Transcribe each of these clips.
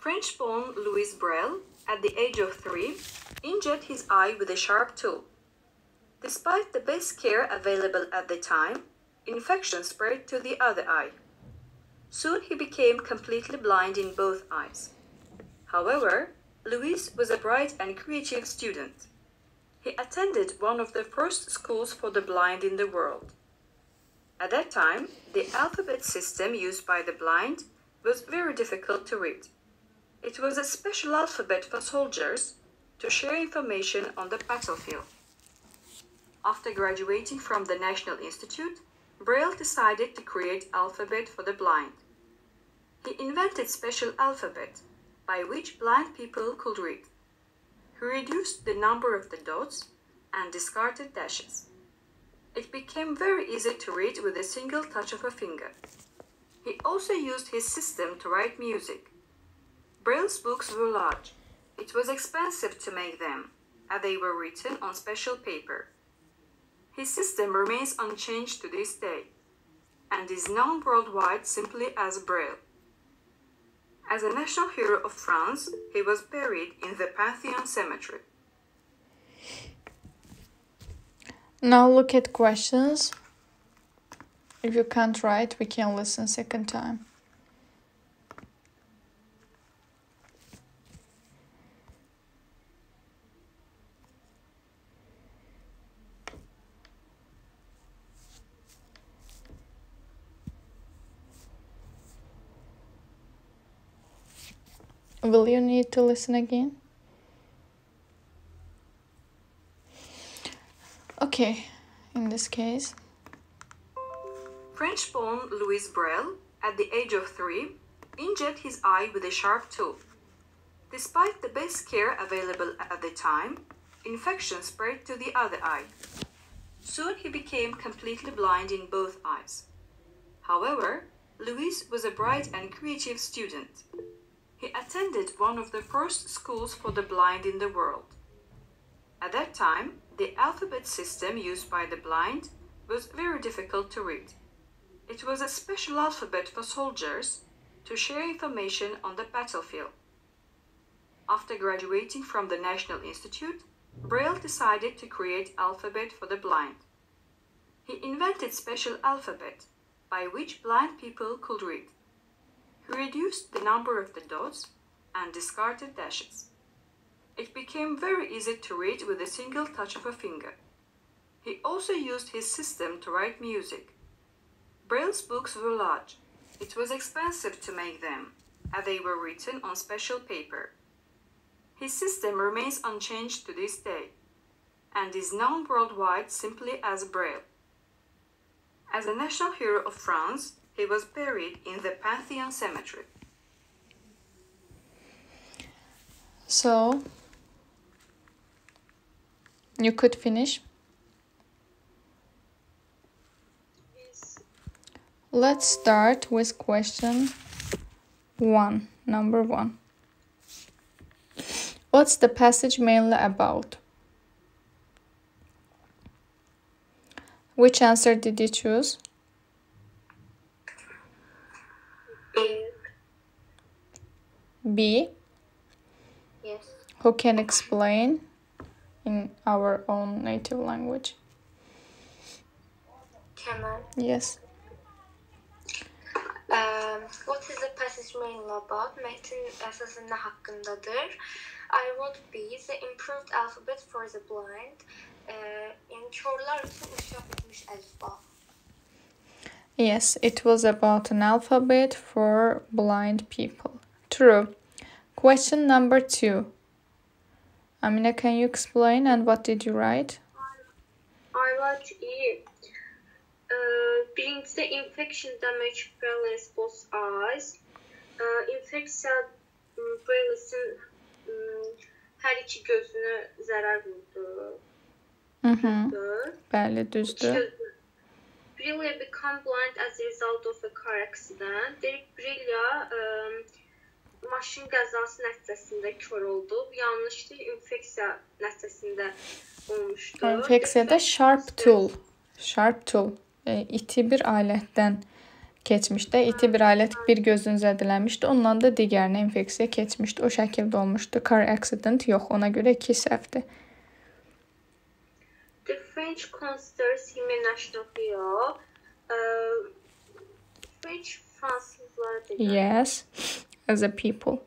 French-born Louis Braille, at the age of 3, injured his eye with a sharp tool. Despite the best care available at the time, infection spread to the other eye. Soon he became completely blind in both eyes. However, Louis was a bright and creative student. He attended one of the first schools for the blind in the world. At that time, the alphabet system used by the blind was very difficult to read. It was a special alphabet for soldiers to share information on the battlefield. After graduating from the National Institute, Braille decided to create alphabet for the blind. He invented special alphabet by which blind people could read. He reduced the number of the dots and discarded dashes. It became very easy to read with a single touch of a finger. He also used his system to write music. Braille's books were large. It was expensive to make them, as they were written on special paper. His system remains unchanged to this day, and is known worldwide simply as Braille. As a national hero of France, he was buried in the Pantheon Cemetery. Now look at questions. If you can't write, we can listen second time. Will you need to listen again? Okay, in this case. French-born Louis Braille, at the age of 3, injured his eye with a sharp tool. Despite the best care available at the time, infection spread to the other eye. Soon he became completely blind in both eyes. However, Louis was a bright and creative student. He attended one of the first schools for the blind in the world. At that time, the alphabet system used by the blind was very difficult to read. It was a special alphabet for soldiers to share information on the battlefield. After graduating from the National Institute, Braille decided to create alphabet for the blind. He invented special alphabet by which blind people could read. He reduced the number of the dots and discarded dashes. It became very easy to read with a single touch of a finger. He also used his system to write music. Braille's books were large. It was expensive to make them, as they were written on special paper. His system remains unchanged to this day, and is known worldwide simply as Braille. As a national hero of France, he was buried in the Pantheon Cemetery. So, you could finish. Yes. Let's start with question 1, number 1. What's the passage mainly about? Which answer did you choose? B. Yes. Who can explain in our own native language? Can I? Yes. What is the passage mainly about? Metin əsası nə haqqındadır? I wrote B, the improved alphabet for the blind. Yəni körlər üçün inkişaf etmiş əlifba. Yes, it was about an alphabet for blind people. True. Question number 2. Amina, can you explain and what did you write? I wrote E. Birincisi infection damage Braille's both eyes. İnfeksiya Braille'sin hər iki gözünə zərər vurdu. Bəli, düzdür. Braille became blind as a result of a car accident. Braille maşın qəzası nəticəsində kör oldu. Bu yanlışdır, infeksiya nəticəsində olmuşdu. İnfeksiyada sharp tool. İti bir alətdən keçmişdə iti bir ailə bir gözünü zədələnmişdi. Ondan da digərinə infeksiya keçmişdi. O şəkildə olmuşdu. Car accident yox. Ona görə 2 səhvdir. The French considers him a national hero. French Fransızlar deyir. Yes. As a people.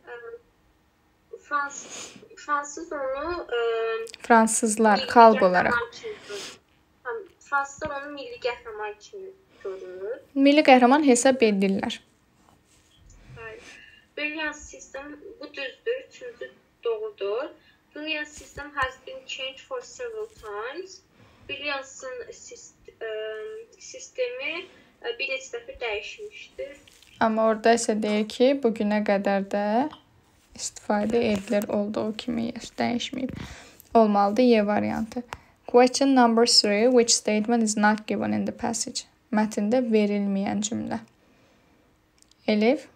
Fransız onu Fransızlar xalq olaraq. Fransızlar onu milli qəhrəman kimi görür. Milli qəhrəman hesab edirlər. Brilliant system bu düzdür, üçüncü doğrudur. Brilliant system has been changed for several times. Brilliant'ın sistemi bir neçə dəfə dəyişmişdir. Amma orada isə deyir ki, bugünə qədər də istifadə edilir olduğu kimi dəyişməyib. Olmalıdır Y variantı. Question number 3. Which statement is not given in the passage? Mətndə verilməyən cümlə. Elif?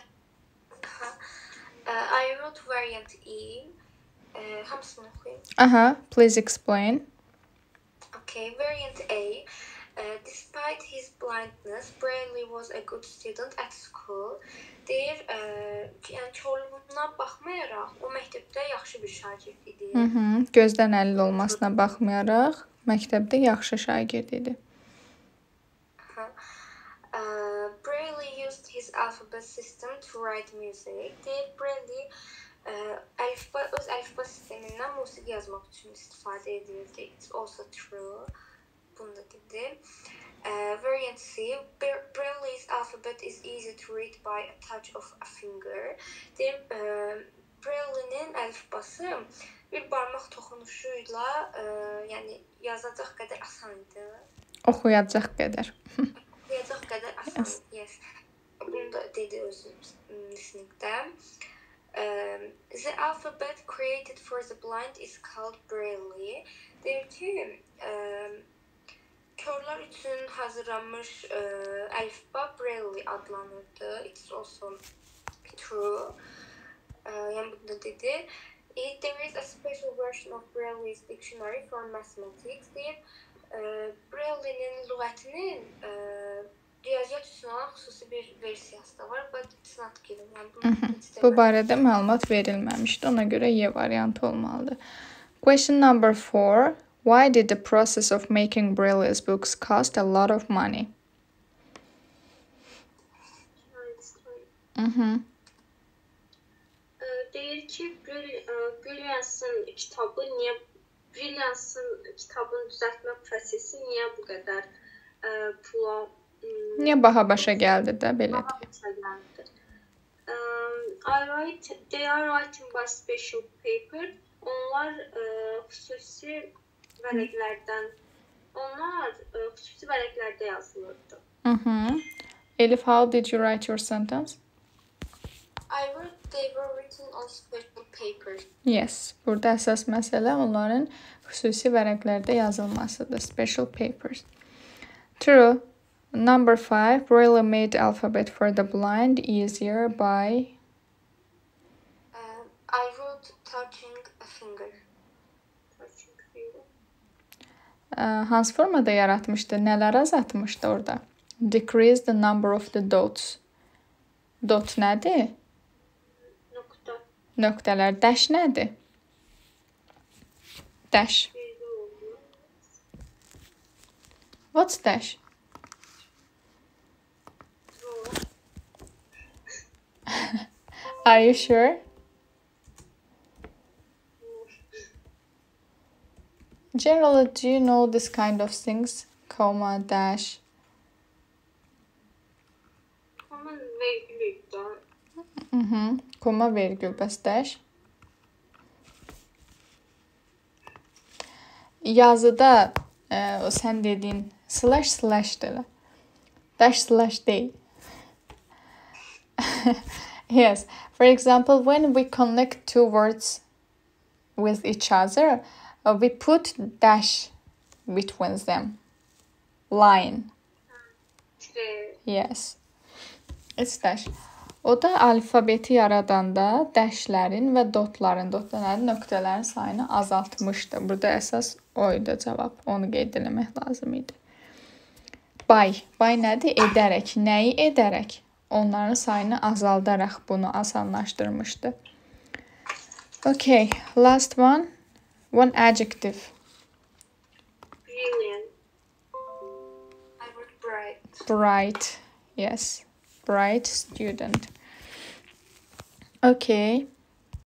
I wrote variant E. Hamısını oxuyayım. Aha, please explain. Okay, variant A. Despite his blindness, Braille was a good student at school. Deyir, yəni körlüyünə baxmayaraq, o məktəbdə yaxşı bir şagird idi. Gözdən əlil olmasına baxmayaraq, məktəbdə yaxşı şagird idi. Braille used his alphabet system to write music. Deyir, Braille öz əlifba sistemindən musiqi yazmaq üçün istifadə edirdi. It's also true. Bunu da dedi. Variant C. Braille's alphabet is easy to read by a touch of a finger. Deyir, Braille'nin əlifbası bir barmaq toxunuşuyla yəni yazacaq qədər asan idi. Oxuyacaq qədər. Oxuyacaq qədər asan. Yes. Bunu da dedi özü sinifdə. The alphabet created for the blind is called Braille. Deyir ki, körlər üçün hazırlanmış əlifba Braille adlanırdı. It's also true. Yəni bunu da dedi. There is a special version of Braille's dictionary for mathematics. Deyir, Braille'nin lüğətinin riyaziyyat üçün olan xüsusi bir versiyası da var, but it's not given. Bu barədə məlumat verilməmişdi. Ona görə Y variantı olmalıdır. Question number 4. Why did the process of making Braille's books cost a lot of money? Deyir ki, Brilliant'ın kitabını düzəltmə prosesi niyə bu qədər pula Niyə baha başa gəldi də belədir? They are writing by special paper. Onlar xüsusi vərəqlərdə yazılırdı. Elif, how did you write your sentence? I wrote they were written on special paper. Yes, burada əsas məsələ onların xüsusi vərəqlərdə yazılmasıdır. Special papers. True. Number 5. Braille made alphabet for the blind easier by... I wrote touching a finger. Hansı formada yaratmışdı? Nələr azaltmışdı orada? Decrease the number of the dots. Dot nədir? Nöqtələr. Dash nədir? Dash. What's dash? Are you sure? Generally, do you know this kind of things? Comma, dash. Komma virgül. Komma, virgül, bəs dash. Yazıda o sən dediyin slash deyil. Dash deyil. Yes. For example, when we connect two words with each other, we put dash between them. Line. Yes. It's dash. O da alfabeti yaradanda dashlərin və dotların, nöqtələrin sayını azaltmışdı. Burada əsas oydu cavab. Onu qeyd eləmək lazım idi. By nədir? Edərək. Nəyi edərək? Onların sayını azaldaraq bunu asanlaşdırmışdı. Okay, last one. One adjective. Brilliant. I wrote bright. Bright. Yes. Bright student. Okay.